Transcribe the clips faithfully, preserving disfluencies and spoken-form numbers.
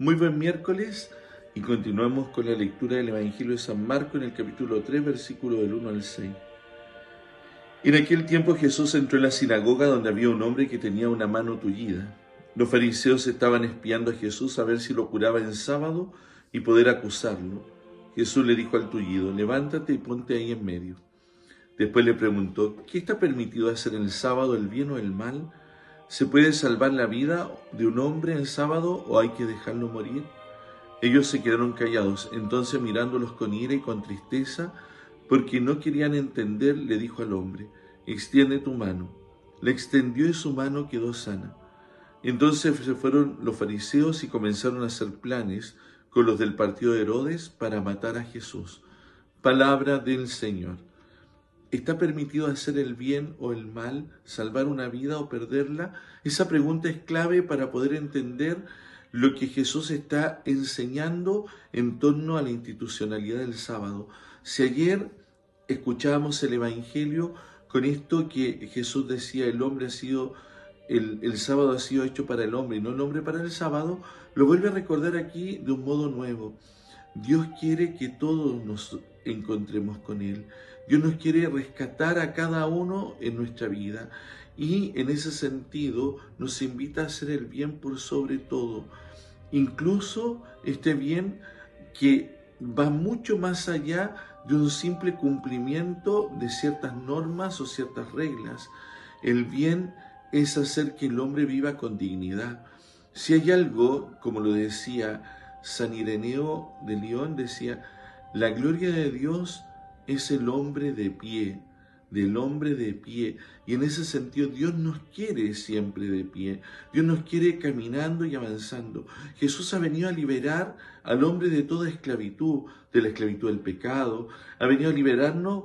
Muy buen miércoles y continuamos con la lectura del Evangelio de San Marcos en el capítulo tres, versículo del uno al seis. En aquel tiempo Jesús entró en la sinagoga donde había un hombre que tenía una mano tullida. Los fariseos estaban espiando a Jesús a ver si lo curaba en sábado y poder acusarlo. Jesús le dijo al tullido: levántate y ponte ahí en medio. Después le preguntó: ¿qué está permitido hacer en el sábado, el bien o el mal? ¿Se puede salvar la vida de un hombre en sábado o hay que dejarlo morir? Ellos se quedaron callados. Entonces, mirándolos con ira y con tristeza, porque no querían entender, le dijo al hombre: extiende tu mano. La extendió y su mano quedó sana. Entonces se fueron los fariseos y comenzaron a hacer planes con los del partido de Herodes para matar a Jesús. Palabra del Señor. ¿Está permitido hacer el bien o el mal, salvar una vida o perderla? Esa pregunta es clave para poder entender lo que Jesús está enseñando en torno a la institucionalidad del sábado. Si ayer escuchábamos el Evangelio con esto que Jesús decía, el hombre ha sido, el, el sábado ha sido hecho para el hombre y no el hombre para el sábado, lo vuelve a recordar aquí de un modo nuevo. Dios quiere que todos nos encontremos con Él. Dios nos quiere rescatar a cada uno en nuestra vida y en ese sentido nos invita a hacer el bien por sobre todo. Incluso este bien que va mucho más allá de un simple cumplimiento de ciertas normas o ciertas reglas. El bien es hacer que el hombre viva con dignidad. Si hay algo, como lo decía San Ireneo de León, decía: la gloria de Dios es el hombre de pie, del hombre de pie. Y en ese sentido Dios nos quiere siempre de pie. Dios nos quiere caminando y avanzando. Jesús ha venido a liberar al hombre de toda esclavitud, de la esclavitud del pecado. Ha venido a liberarnos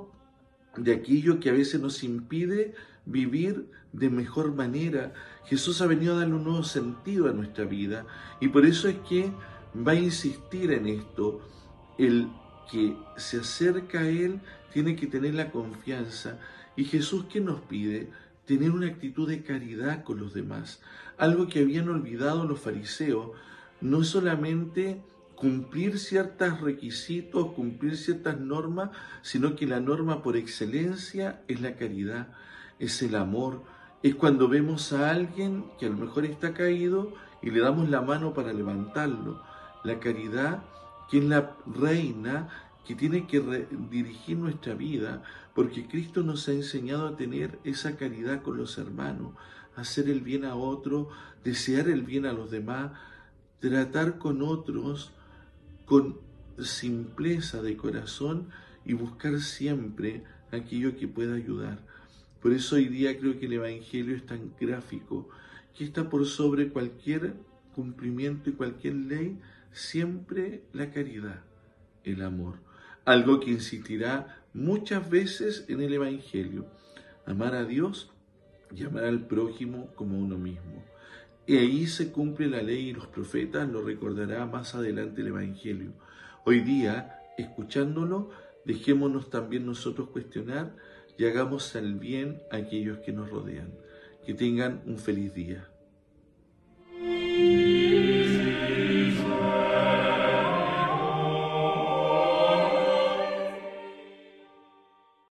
de aquello que a veces nos impide vivir de mejor manera. Jesús ha venido a darle un nuevo sentido a nuestra vida. Y por eso es que va a insistir en esto. El que se acerca a Él tiene que tener la confianza. Y Jesús, ¿qué nos pide? Tener una actitud de caridad con los demás. Algo que habían olvidado los fariseos. No es solamente cumplir ciertos requisitos, cumplir ciertas normas, sino que la norma por excelencia es la caridad, es el amor. Es cuando vemos a alguien que a lo mejor está caído y le damos la mano para levantarlo. La caridad, que es la reina que tiene que dirigir nuestra vida, porque Cristo nos ha enseñado a tener esa caridad con los hermanos, hacer el bien a otro, desear el bien a los demás, tratar con otros con simpleza de corazón y buscar siempre aquello que pueda ayudar. Por eso hoy día creo que el Evangelio es tan gráfico, que está por sobre cualquier cumplimiento y cualquier ley, siempre la caridad, el amor. Algo que insistirá muchas veces en el Evangelio: amar a Dios y amar al prójimo como a uno mismo. Y ahí se cumple la ley y los profetas, lo recordará más adelante el Evangelio. Hoy día, escuchándolo, dejémonos también nosotros cuestionar y hagamos el bien a aquellos que nos rodean. Que tengan un feliz día.